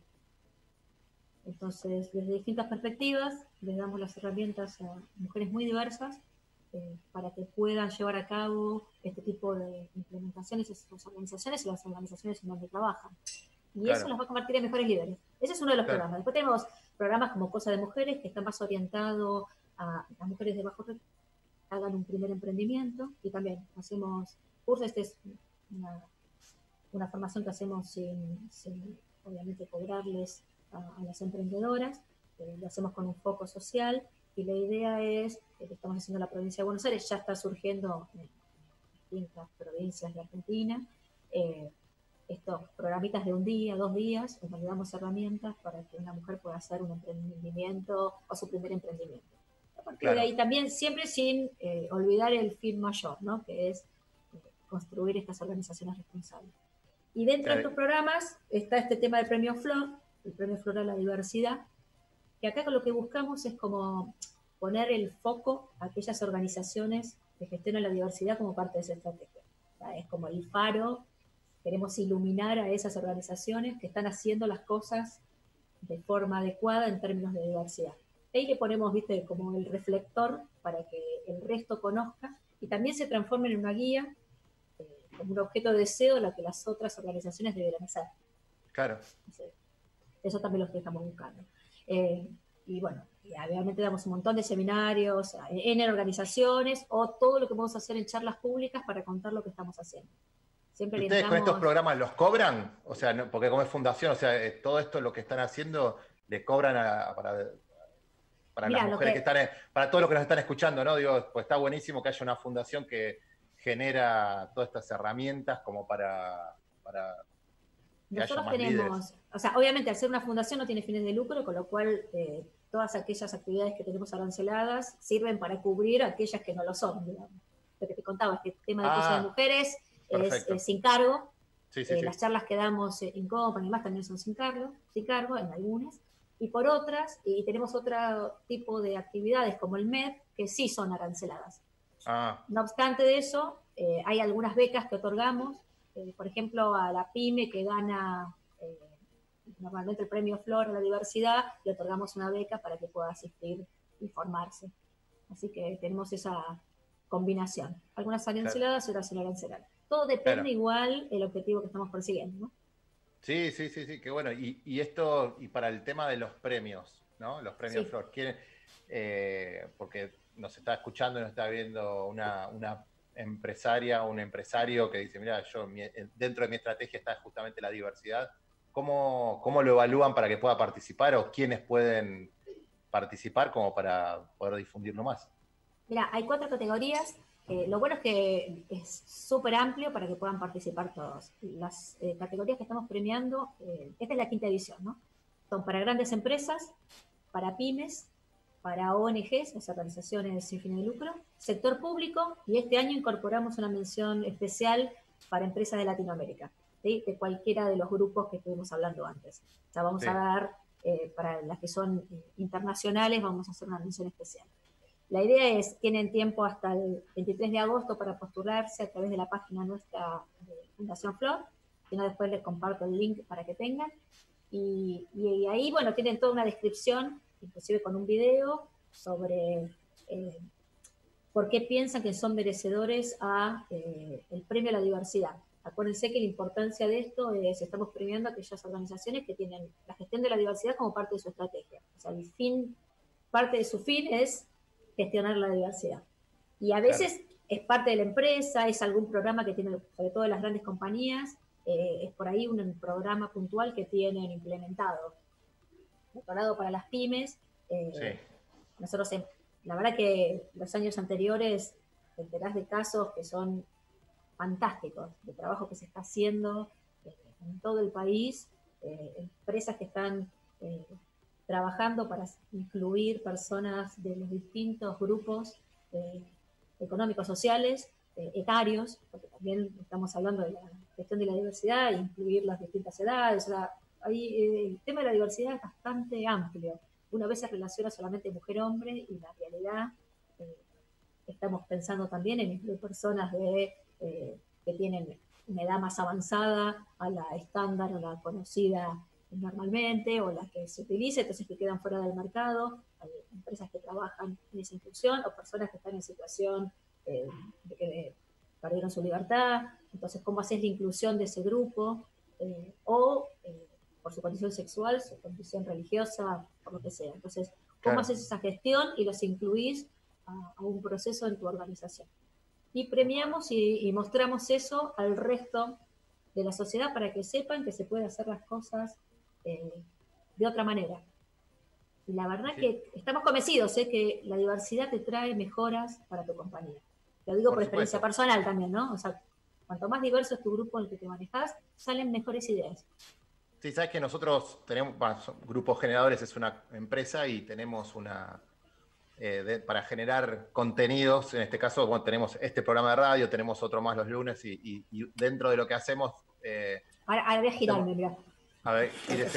Entonces, desde distintas perspectivas, les damos las herramientas a mujeres muy diversas para que puedan llevar a cabo este tipo de implementaciones en sus organizaciones y las organizaciones en donde trabajan. Y eso los va a convertir en mejores líderes. Ese es uno de los programas. Después tenemos programas como Cosa de Mujeres, que están más orientados a las mujeres de bajo recursos que hagan un primer emprendimiento, y también hacemos cursos. Esta es una formación que hacemos sin obviamente cobrarles a las emprendedoras, lo hacemos con un foco social, y la idea es, que estamos haciendo en la provincia de Buenos Aires, ya está surgiendo en distintas provincias de Argentina, estos programitas de un día, 2 días, en donde damos herramientas para que una mujer pueda hacer un emprendimiento o su primer emprendimiento. A partir de ahí también, siempre sin olvidar el fin mayor, ¿no? Que es construir estas organizaciones responsables. Y dentro de estos programas está este tema del Premio Flor, el Premio Flor a la Diversidad, que acá lo que buscamos es como poner el foco a aquellas organizaciones que gestionan la diversidad como parte de esa estrategia. O sea, es como el faro. Queremos iluminar a esas organizaciones que están haciendo las cosas de forma adecuada en términos de diversidad. Ahí le ponemos, viste, como el reflector para que el resto conozca y también se transforme en una guía, como un objeto de deseo, lo que las otras organizaciones deberán hacer. Claro. Eso también lo que estamos buscando. Y bueno, obviamente damos un montón de seminarios en organizaciones, o todo lo que podemos hacer en charlas públicas para contar lo que estamos haciendo. Siempre ¿Ustedes con estos programas los cobran? O sea, no, porque como es fundación, o sea, todo esto lo que están haciendo, le cobran para las mujeres que están, para todos los que nos están escuchando, ¿no? Digo, pues está buenísimo que haya una fundación que genera todas estas herramientas como para que haya más líderes. O sea, obviamente al ser una fundación no tiene fines de lucro, con lo cual todas aquellas actividades que tenemos aranceladas sirven para cubrir aquellas que no lo son, digamos. Lo que te contaba, este tema de cosas de mujeres es sin cargo. Las charlas que damos en Company y más también son sin cargo en algunas. Y por otras, y tenemos otro tipo de actividades como el MED, que sí son aranceladas. No obstante de eso, hay algunas becas que otorgamos, por ejemplo, a la pyme que gana normalmente el Premio Flor a la Diversidad, le otorgamos una beca para que pueda asistir y formarse. Así que tenemos esa combinación. Algunas aranceladas y otras sin aranceladas. Todo depende igual el objetivo que estamos persiguiendo, ¿no? Sí, qué bueno. Y esto, y para el tema de los premios, ¿no? Los premios Flor, porque nos está escuchando y nos está viendo una empresaria o un empresario que dice, mira, dentro de mi estrategia está justamente la diversidad. ¿Cómo lo evalúan para que pueda participar, o quiénes pueden participar como para poder difundirlo más? Mira, hay 4 categorías. Lo bueno es que es súper amplio para que puedan participar todos. Las categorías que estamos premiando, esta es la 5ª edición, ¿no? Son para grandes empresas, para pymes, para ONGs, o sea, organizaciones sin fines de lucro, sector público, y este año incorporamos una mención especial para empresas de Latinoamérica, ¿sí? De cualquiera de los grupos que estuvimos hablando antes. O sea, vamos a dar, para las que son internacionales, vamos a hacer una mención especial. La idea es, tienen tiempo hasta el 23 de agosto para postularse a través de la página nuestra de Fundación Flor, si no después les comparto el link para que tengan. Y ahí, bueno, tienen toda una descripción, inclusive con un video, sobre por qué piensan que son merecedores a el premio a la diversidad. Acuérdense que la importancia de esto es, estamos premiando a aquellas organizaciones que tienen la gestión de la diversidad como parte de su estrategia. O sea, parte de su fin es gestionar la diversidad. Y a veces es parte de la empresa, es algún programa que tienen, sobre todo las grandes compañías, es por ahí un programa puntual que tienen implementado. Preparado para las pymes. Nosotros, la verdad que los años anteriores te enterás de casos que son fantásticos, de trabajo que se está haciendo en todo el país, empresas que están trabajando para incluir personas de los distintos grupos económicos, sociales, etarios, porque también estamos hablando de la gestión de la diversidad, incluir las distintas edades. O sea, el tema de la diversidad es bastante amplio. Una vez se relaciona solamente mujer-hombre y la realidad, estamos pensando también en incluir personas que tienen una edad más avanzada a la estándar, a la conocida normalmente, o la que se utiliza, entonces que quedan fuera del mercado. Hay empresas que trabajan en esa inclusión, o personas que están en situación de que perdieron su libertad. Entonces, ¿cómo haces la inclusión de ese grupo? Por su condición sexual, su condición religiosa, por lo que sea. Entonces, ¿cómo haces esa gestión y los incluís a un proceso en tu organización? Y premiamos y mostramos eso al resto de la sociedad para que sepan que se puede hacer las cosas de otra manera. Y la verdad que estamos convencidos que la diversidad te trae mejoras para tu compañía. Lo digo por experiencia personal también, ¿no? O sea, cuanto más diverso es tu grupo en el que te manejas, salen mejores ideas. Sí, sabes que nosotros tenemos, Grupos Generadores es una empresa y tenemos para generar contenidos, en este caso, bueno, tenemos este programa de radio, tenemos otro más los lunes y dentro de lo que hacemos... ahora voy a girarme, mirá. A ver,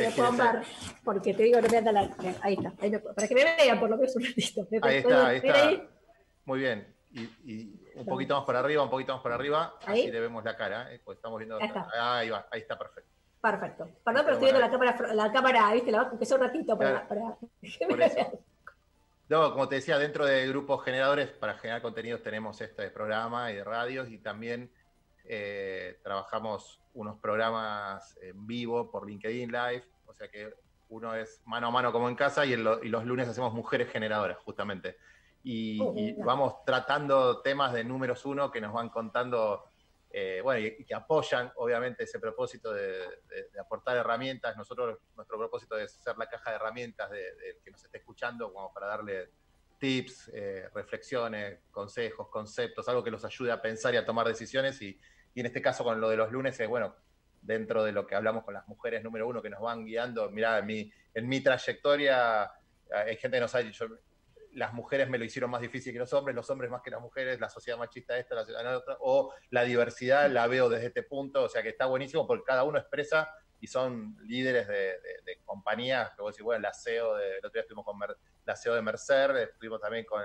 porque te digo, no me anda ahí está, para que me vean por lo menos un ratito. Ahí está. Muy bien. Y un poquito más para arriba, ¿Ahí? así le vemos la cara, pues estamos viendo. Ahí va, ahí está perfecto. Perfecto. Perdón, pero estoy viendo la cámara, ¿viste? La empezó un ratito para por eso. No, como te decía, dentro de Grupos Generadores, para generar contenidos tenemos este programa y de radios, y también trabajamos unos programas en vivo por LinkedIn Live, o sea que uno es mano a mano como en casa, y los lunes hacemos Mujeres Generadoras, justamente. Y vamos tratando temas de números uno que nos van contando, y que apoyan, obviamente, ese propósito de aportar herramientas. Nuestro propósito es ser la caja de herramientas del que nos esté escuchando, como para darle tips, reflexiones, consejos, conceptos, algo que los ayude a pensar y a tomar decisiones. Y en este caso, con lo de los lunes, dentro de lo que hablamos con las mujeres número uno que nos van guiando, mirá, en mi trayectoria, hay gente que no sabe, las mujeres me lo hicieron más difícil que los hombres más que las mujeres, la sociedad machista esta, la sociedad otra, o la diversidad la veo desde este punto, o sea que está buenísimo porque cada uno expresa y son líderes de compañías, que vos decís, bueno, el CEO el otro día estuvimos con la CEO de Mercer, estuvimos también con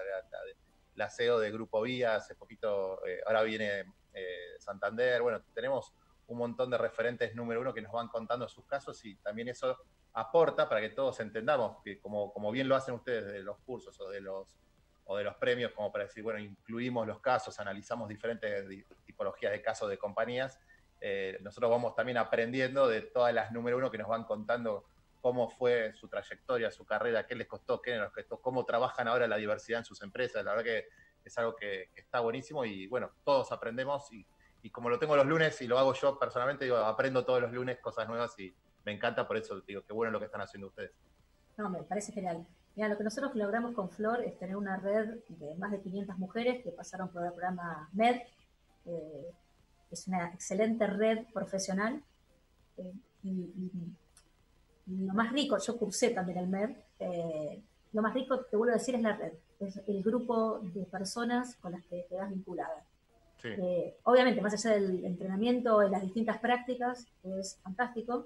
la CEO de Grupo Vía, hace poquito, ahora viene Santander, bueno, tenemos un montón de referentes número uno que nos van contando sus casos, y también eso aporta para que todos entendamos, que como bien lo hacen ustedes de los cursos o de los premios, como para decir, bueno, incluimos los casos, analizamos diferentes tipologías de casos de compañías, nosotros vamos también aprendiendo de todas las número uno que nos van contando cómo fue su trayectoria, su carrera, qué les costó, cómo trabajan ahora la diversidad en sus empresas. La verdad que es algo que está buenísimo, y bueno, todos aprendemos, y como lo tengo los lunes y lo hago yo personalmente, aprendo todos los lunes cosas nuevas, y me encanta, por eso digo, qué bueno lo que están haciendo ustedes. No, me parece genial. Mira, lo que nosotros logramos con Flor es tener una red de más de 500 mujeres que pasaron por el programa MED. Es una excelente red profesional. Y lo más rico, yo cursé también el MED, lo más rico, te vuelvo a decir, es la red. Es el grupo de personas con las que quedas vinculada. Sí. Obviamente, más allá del entrenamiento en las distintas prácticas, es fantástico.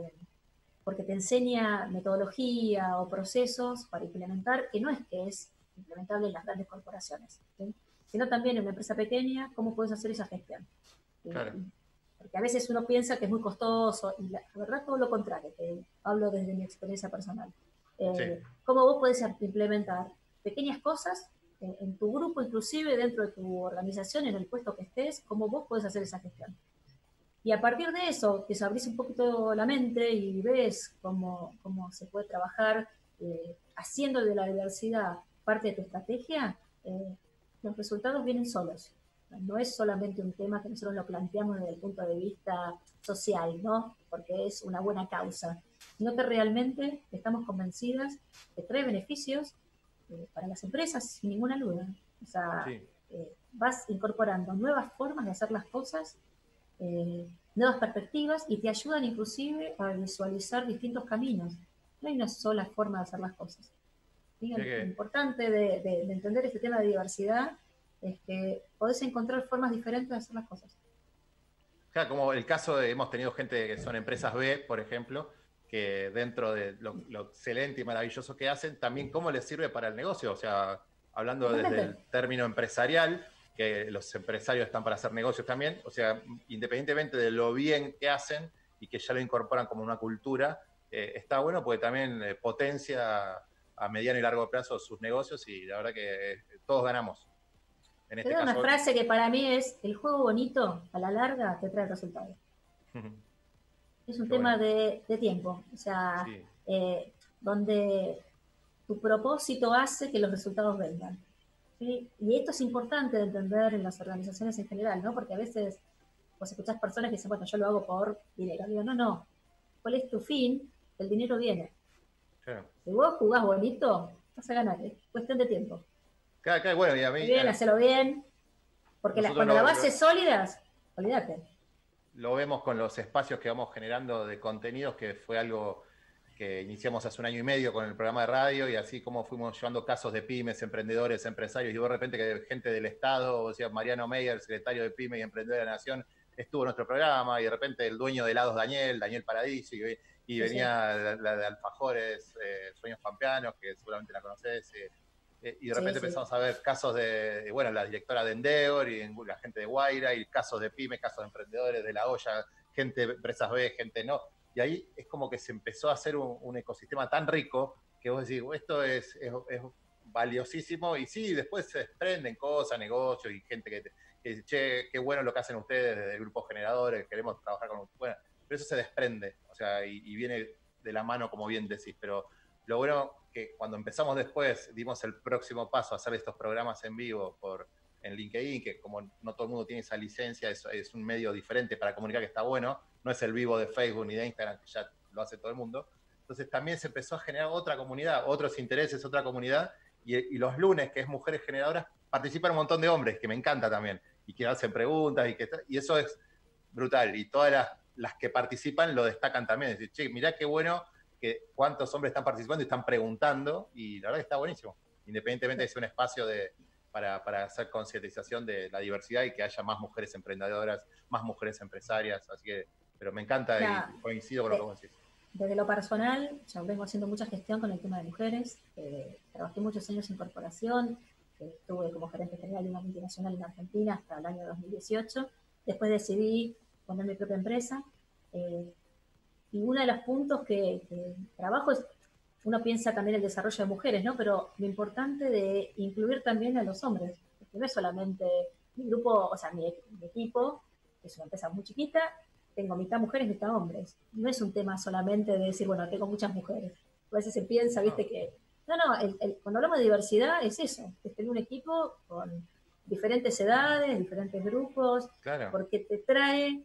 Porque te enseña metodología o procesos para implementar, que no es que es implementable en las grandes corporaciones, ¿sí? Sino también en una empresa pequeña, cómo puedes hacer esa gestión. Claro. Porque a veces uno piensa que es muy costoso, y la verdad todo lo contrario, que hablo desde mi experiencia personal. Cómo vos podés implementar pequeñas cosas en tu grupo, inclusive dentro de tu organización, en el puesto que estés, cómo vos podés hacer esa gestión. Y a partir de eso, que se abrís un poquito la mente y ves cómo se puede trabajar haciendo de la diversidad parte de tu estrategia, los resultados vienen solos. No es solamente un tema que nosotros lo planteamos desde el punto de vista social, ¿no? Porque es una buena causa, sino que realmente estamos convencidas que trae beneficios para las empresas sin ninguna duda. O sea, vas incorporando nuevas formas de hacer las cosas, nuevas perspectivas, y te ayudan inclusive a visualizar distintos caminos. No hay una sola forma de hacer las cosas. ¿Sí? Lo importante de entender este tema de diversidad es que podés encontrar formas diferentes de hacer las cosas. Claro, como el caso de, hemos tenido gente que son empresas B, por ejemplo, que dentro de lo excelente y maravilloso que hacen, también cómo les sirve para el negocio. O sea, hablando desde el término empresarial, que los empresarios están para hacer negocios también, o sea, independientemente de lo bien que hacen y que ya lo incorporan como una cultura, está bueno porque también potencia a mediano y largo plazo sus negocios, y la verdad que todos ganamos. En este Te doy caso, una frase que para mí es: el juego bonito a la larga te trae resultados. Es un tema de tiempo, o sea, donde tu propósito hace que los resultados vengan, ¿sí? Y esto es importante de entender en las organizaciones en general, ¿no? Porque a veces vos escuchás personas que dicen, bueno, yo lo hago por dinero. Digo, no, ¿cuál es tu fin? El dinero viene. Claro. Si vos jugás bonito, vas a ganar, es cuestión de tiempo. Claro, bueno, y a mí... Bien, hacelo bien, porque cuando la base es sólida, olvídate. Lo vemos con los espacios que vamos generando de contenidos, que fue algo que iniciamos hace 1 año y medio con el programa de radio, y así como fuimos llevando casos de pymes, emprendedores, empresarios, y vos de repente que gente del Estado, o sea, Mariano Meyer, secretario de Pyme y Emprendedor de la Nación, estuvo en nuestro programa, y de repente el dueño de helados Daniel Paradisi, y venía la de Alfajores, Sueños Pampeanos, que seguramente la conocés, y de repente empezamos a ver casos de, bueno, la directora de Endeavor y la gente de Guaira, y casos de pyme, casos de emprendedores de La Olla, gente de empresas B, gente no. Y ahí es como que se empezó a hacer un ecosistema tan rico que vos decís, esto es valiosísimo, y sí, después se desprenden cosas, negocios, y gente que dice, che, qué bueno lo que hacen ustedes desde el grupo generadores, queremos trabajar con ustedes. Bueno, pero eso se desprende, o sea, y viene de la mano, como bien decís, pero lo bueno que cuando empezamos después, dimos el próximo paso a hacer estos programas en vivo en LinkedIn, que como no todo el mundo tiene esa licencia, es un medio diferente para comunicar que está bueno, no es el vivo de Facebook ni de Instagram, que ya lo hace todo el mundo. Entonces también se empezó a generar otra comunidad, otros intereses, otra comunidad, y los lunes, que es Mujeres Generadoras, participan un montón de hombres, que me encanta también, y que hacen preguntas, y eso es brutal, y todas las que participan lo destacan también, es decir, che, mirá qué bueno que cuántos hombres están participando y están preguntando, y la verdad que está buenísimo, independientemente de que sea un espacio para hacer concientización de la diversidad y que haya más mujeres emprendedoras, más mujeres empresarias, así que, pero me encanta y coincido con lo que vos decís. Desde lo personal, yo vengo haciendo mucha gestión con el tema de mujeres, trabajé muchos años en corporación, estuve como gerente general de una multinacional en Argentina hasta el año 2018, después decidí poner mi propia empresa, y uno de los puntos que trabajo es, uno piensa también el desarrollo de mujeres, ¿no? Pero lo importante de incluir también a los hombres, porque no es solamente mi grupo, o sea, mi equipo, que es una empresa muy chiquita, tengo mitad mujeres, mitad hombres. No es un tema solamente de decir, bueno, tengo muchas mujeres. A veces se piensa, viste, que... No, cuando hablamos de diversidad es eso, es tener un equipo con diferentes edades, diferentes grupos, claro, porque te trae...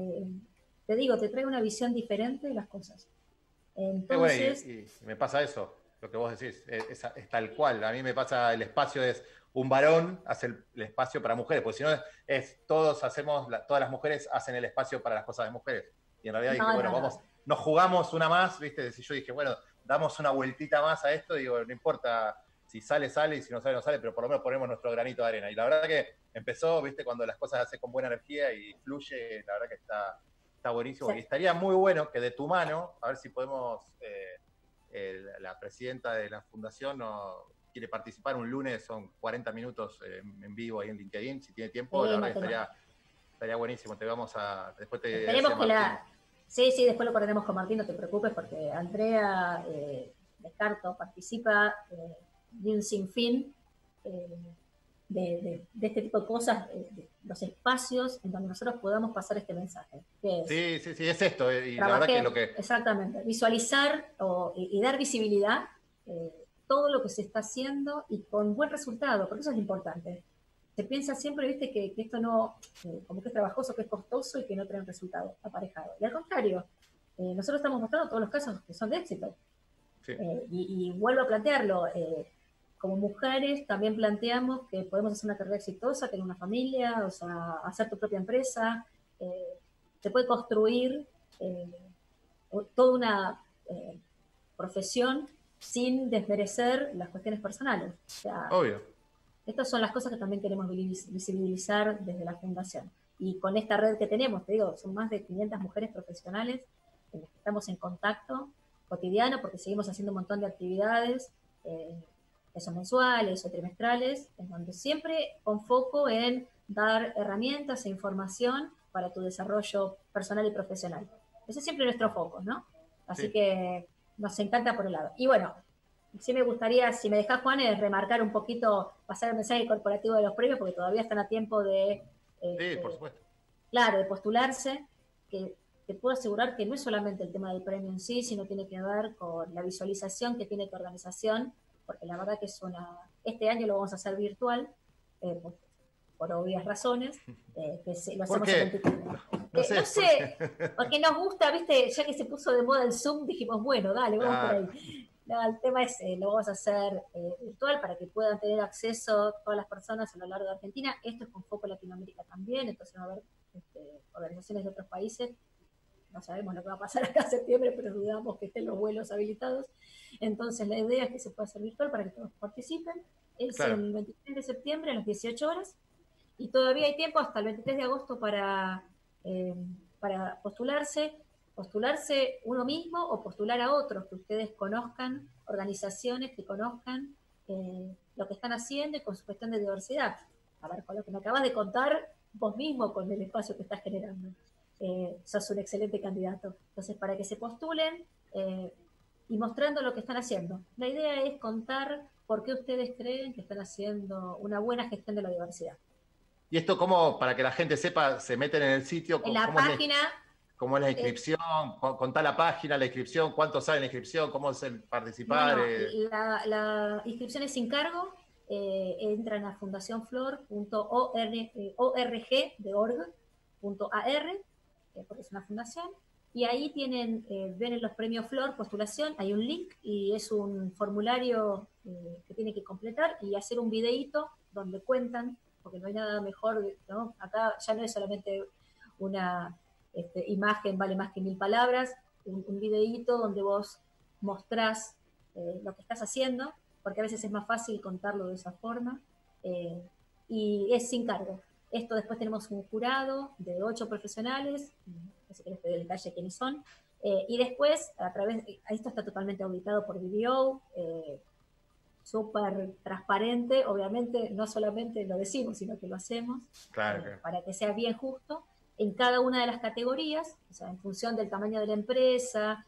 te trae una visión diferente de las cosas. Entonces... Bueno, y me pasa eso, lo que vos decís, es tal cual. A mí me pasa, el espacio es un varón hace el espacio para mujeres, porque si no todas las mujeres hacen el espacio para las cosas de mujeres. Y en realidad dije, bueno, vamos, nos jugamos una más, ¿viste? Si yo dije, bueno, damos una vueltita más a esto, digo, no importa si sale, sale, y si no sale, no sale, pero por lo menos ponemos nuestro granito de arena. Y la verdad que empezó, ¿viste? Cuando las cosas se hacen con buena energía y fluye, la verdad que está buenísimo. Sí. Y estaría muy bueno que de tu mano, a ver si podemos, la presidenta de la fundación quiere participar un lunes, son 40 minutos en vivo ahí en LinkedIn, si tiene tiempo, Sí, la no verdad tengo. estaría buenísimo. Después te Esperemos decía que Martín. Sí, después lo coordinemos con Martín, no te preocupes, porque Andrea Descarto participa de un sinfín eh, de este tipo de cosas, de los espacios en donde nosotros podamos pasar este mensaje, que es Sí, es esto, y la verdad que lo que... exactamente, visualizar y dar visibilidad todo lo que se está haciendo y con buen resultado, porque eso es lo importante. Se piensa siempre, viste, que esto no, como que es trabajoso, que es costoso y que no trae un resultado aparejado. Y al contrario, nosotros estamos mostrando todos los casos que son de éxito. Sí. Y vuelvo a plantearlo, como mujeres también planteamos que podemos hacer una carrera exitosa, tener una familia, o sea, hacer tu propia empresa, se puede construir toda una profesión sin desmerecer las cuestiones personales. O sea, Obvio. estas son las cosas que también queremos visibilizar desde la Fundación. Y con esta red que tenemos, te digo, son más de 500 mujeres profesionales en las que estamos en contacto cotidiano, porque seguimos haciendo un montón de actividades, que son mensuales o trimestrales, en donde siempre con foco en dar herramientas e información para tu desarrollo personal y profesional. Ese es siempre nuestro foco, ¿no? Así Sí. que nos encanta por el lado. Y bueno, sí me gustaría, si me dejás, Juan, remarcar un poquito, pasar el mensaje corporativo de los premios, porque todavía están a tiempo de, Sí, por supuesto. claro, de postularse, que te puedo asegurar que no es solamente el tema del premio en sí, sino tiene que ver con la visualización que tiene tu organización, porque la verdad que este año lo vamos a hacer virtual, por obvias razones, lo ¿Por hacemos qué? en 23. No sé. No sé, porque nos gusta, viste, ya que se puso de moda el Zoom, dijimos, bueno, dale, vamos por ahí. No, el tema es, lo vamos a hacer virtual para que puedan tener acceso todas las personas a lo largo de Argentina. Esto es con foco en Latinoamérica también, entonces va a haber organizaciones de otros países. No sabemos lo que va a pasar acá en septiembre, pero dudamos que estén los vuelos habilitados. Entonces la idea es que se pueda hacer virtual para que todos participen. Es Claro. el 23 de septiembre a las 18 horas y todavía hay tiempo hasta el 23 de agosto para postularse uno mismo o postular a otros que ustedes conozcan, organizaciones que conozcan lo que están haciendo y con su cuestión de diversidad. A ver, con lo que me acabas de contar vos mismo con el espacio que estás generando. Sos un excelente candidato. Entonces, para que se postulen y mostrando lo que están haciendo. La idea es contar por qué ustedes creen que están haciendo una buena gestión de la diversidad. ¿Y esto cómo, para que la gente sepa, se meten en el sitio? En la página... ¿Cómo es la inscripción? Contá la página, la inscripción, cuánto sale la inscripción, cómo es el participar. La inscripción es sin cargo. Entran a fundacionflor.org.ar, porque es una fundación, y ahí ven los premios Flor, postulación, hay un link y es un formulario que tiene que completar y hacer un videíto donde cuentan, porque no hay nada mejor, ¿no? Acá ya no es solamente una imagen vale más que 1000 palabras, un videíto donde vos mostrás lo que estás haciendo, porque a veces es más fácil contarlo de esa forma, y es sin cargo. Esto después tenemos un jurado de 8 profesionales, no sé si querés pedir el detalle quiénes son, y después, esto está totalmente auditado por BDO, súper transparente, obviamente no solamente lo decimos, sino que lo hacemos, claro. Para que sea bien justo, en cada una de las categorías, o sea, en función del tamaño de la empresa,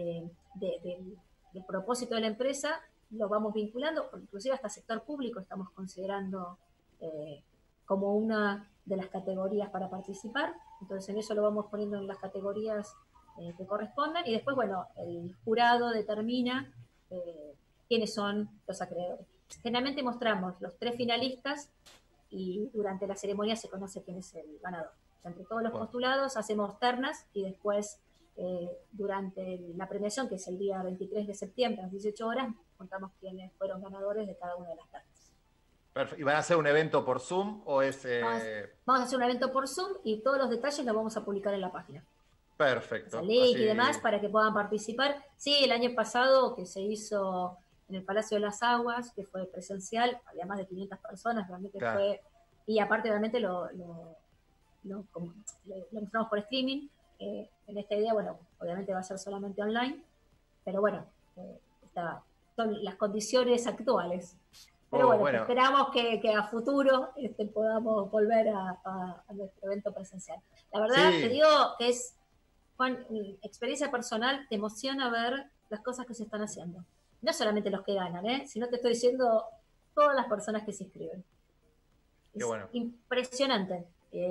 del propósito de la empresa, lo vamos vinculando, inclusive hasta sector público estamos considerando como una de las categorías para participar, entonces en eso lo vamos poniendo en las categorías que correspondan, y después, bueno, el jurado determina quiénes son los acreedores. Generalmente mostramos los 3 finalistas y durante la ceremonia se conoce quién es el ganador. O sea, entre todos los postulados hacemos ternas y después durante la premiación, que es el día 23 de septiembre a las 18 horas, contamos quiénes fueron ganadores de cada una de las ternas. Perfecto. ¿Y van a hacer un evento por Zoom o es...? Vamos a hacer un evento por Zoom y todos los detalles los vamos a publicar en la página. Perfecto. O sea, link y demás para que puedan participar. Sí, el año pasado que se hizo en el Palacio de las Aguas, que fue presencial, había más de 500 personas, realmente claro. fue... Y aparte, obviamente, lo mostramos por streaming. En esta idea, bueno, obviamente va a ser solamente online, pero bueno, está son las condiciones actuales. Pero bueno, esperamos que a futuro podamos volver a nuestro evento presencial. La verdad, te digo que es, Juan, mi experiencia personal, te emociona ver las cosas que se están haciendo. No solamente los que ganan, sino te estoy diciendo todas las personas que se inscriben. Es impresionante.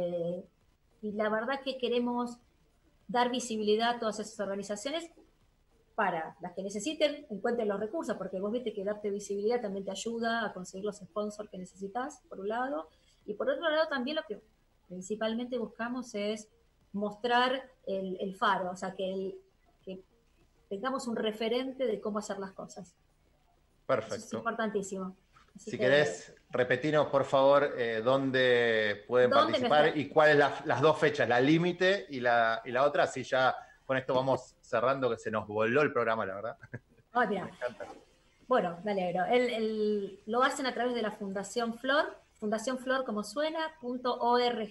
Y la verdad que queremos dar visibilidad a todas esas organizaciones para las que necesiten, encuentren los recursos, porque vos viste que darte visibilidad también te ayuda a conseguir los sponsors que necesitas, por un lado, y por otro lado también lo que principalmente buscamos es mostrar el faro, o sea, que tengamos un referente de cómo hacer las cosas. Perfecto. Eso es importantísimo. Así si querés, repetinos, por favor, dónde pueden participar y cuáles las dos fechas, la límite y la otra, así ya con esto vamos cerrando, que se nos voló el programa, la verdad. Oh, mira. Me encanta. Bueno, me alegro. Lo hacen a través de la Fundación Flor, Fundación Flor como suena, .org.ar,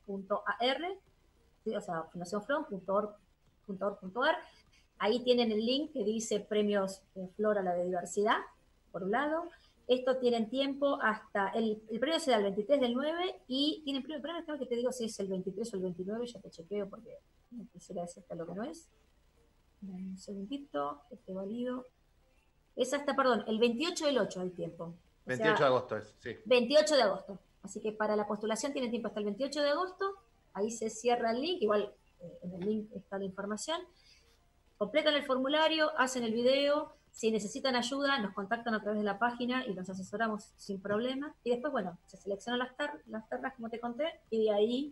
¿sí? O sea, fundacionflor.org.ar. Ahí tienen el link que dice Premios Flor a la Biodiversidad, por un lado. Esto tienen tiempo hasta, el premio se da el 23 del 9 y tienen premio, que te digo si es el 23 o el 29, ya te chequeo porque no quisiera decirte lo que no es. Un segundito, que te valido. Es hasta, perdón, el 28 del 8 el tiempo. 28 de agosto es, sí. 28 de agosto. Así que para la postulación tienen tiempo hasta el 28 de agosto. Ahí se cierra el link, igual en el link está la información. Completan el formulario, hacen el video. Si necesitan ayuda, nos contactan a través de la página y los asesoramos sin problema. Y después, bueno, se seleccionan las ternas, como te conté, y de ahí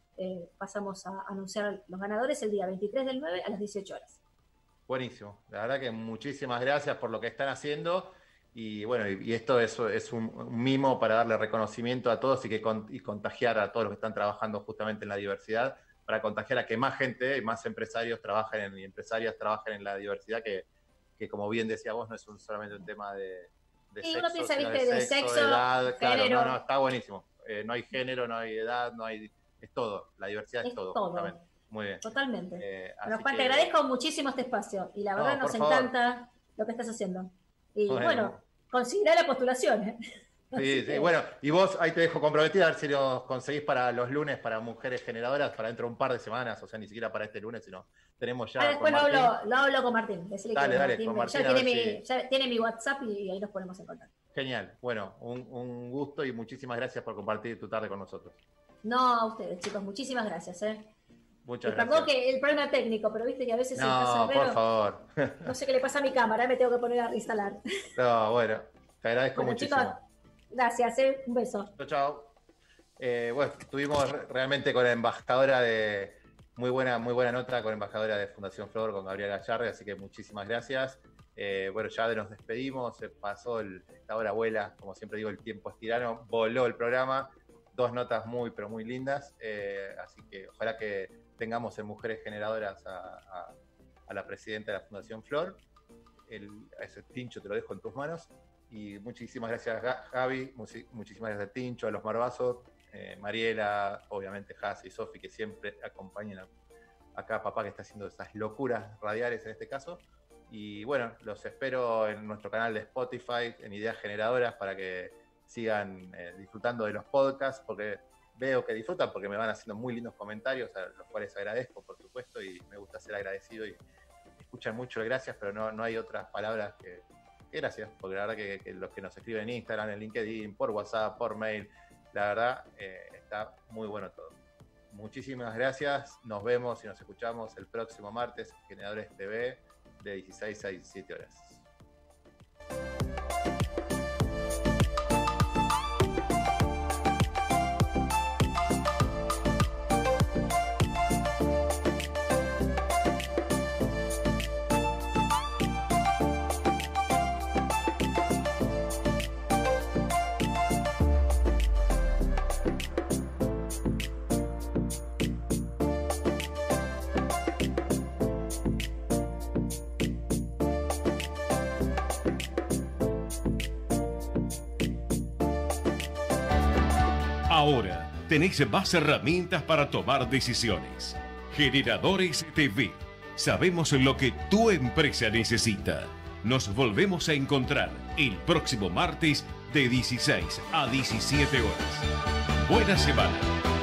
pasamos a anunciar los ganadores el día 23 del 9 a las 18 horas. Buenísimo. La verdad que muchísimas gracias por lo que están haciendo. Y bueno, y esto es un mimo para darle reconocimiento a todos y contagiar a todos los que están trabajando justamente en la diversidad, para contagiar a que más gente, más empresarios trabajen y empresarias trabajen en la diversidad, que como bien decía vos, no es solamente un tema de sexo, uno piensa, sino de sexo, de edad, género. Claro, no, está buenísimo. No hay género, no hay edad, es todo. La diversidad es todo. Justamente. Muy bien. Totalmente. Bueno, Juan, te agradezco muchísimo este espacio y la verdad nos encanta lo que estás haciendo. Y bueno, conseguirá la postulación, Sí, bueno, y vos ahí te dejo comprometida a ver si lo conseguís para los lunes para mujeres generadoras, para dentro de un par de semanas, o sea, ni siquiera para este lunes, sino tenemos ya. Después lo hablo con Martín. Dale, Martín, con Martín, ya tiene mi WhatsApp y ahí nos ponemos en contacto. Genial, bueno, un gusto y muchísimas gracias por compartir tu tarde con nosotros. No, a ustedes, chicos, muchísimas gracias. Muchas gracias. Perdón que el problema técnico, pero viste que a veces no, por favor. No sé qué le pasa a mi cámara, me tengo que poner a instalar. No, bueno, te agradezco muchísimo. Chicos, gracias, un beso. Chao. Bueno, estuvimos realmente con la embajadora de muy buena nota con la embajadora de Fundación Flor, con Gabriela Gallardi, así que muchísimas gracias. Bueno, ya nos despedimos, se pasó esta hora vuela, como siempre digo, el tiempo es tirano, voló el programa, 2 notas muy, pero muy lindas, así que ojalá que tengamos en Mujeres Generadoras a la presidenta de la Fundación Flor. Ese Tincho te lo dejo en tus manos. Y muchísimas gracias, Gaby, muchísimas gracias a Tincho, a los Marbazos, Mariela, obviamente Hasi y Sofi, que siempre acompañan acá a papá, que está haciendo esas locuras radiales en este caso. Y bueno, los espero en nuestro canal de Spotify, en Ideas Generadoras, para que sigan disfrutando de los podcasts, porque veo que disfrutan, porque me van haciendo muy lindos comentarios, a los cuales agradezco, por supuesto, y me gusta ser agradecido, y escuchan mucho el gracias, pero no hay otras palabras que gracias, porque la verdad que los que nos escriben en Instagram, en LinkedIn, por WhatsApp, por mail, la verdad está muy bueno todo. Muchísimas gracias, nos vemos y nos escuchamos el próximo martes, Generadores TV, de 16 a 17 horas. Ahora tenés más herramientas para tomar decisiones. Generadores TV. Sabemos lo que tu empresa necesita. Nos volvemos a encontrar el próximo martes de 16 a 17 horas. Buena semana.